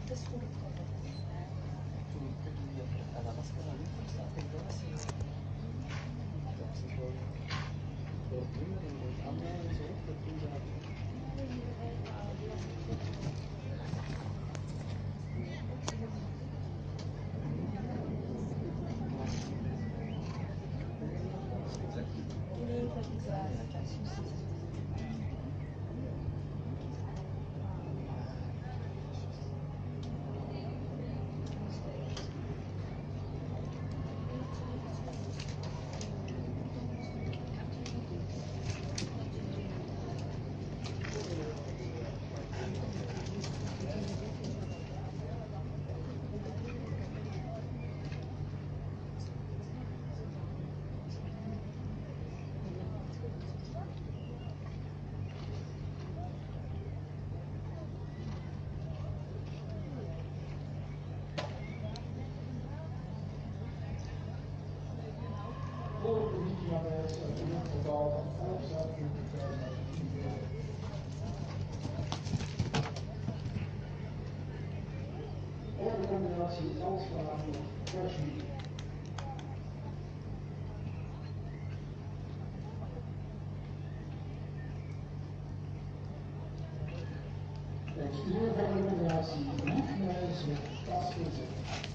te skórkowe. Tu a la máscara de luz está pegada así. Pero primero anda en su otro Voor de politiemanege een totaal van 5.000 en de combinatie Elspraak-Kersie. Het stuur van de combinatie Liefnijs met Kastinsen.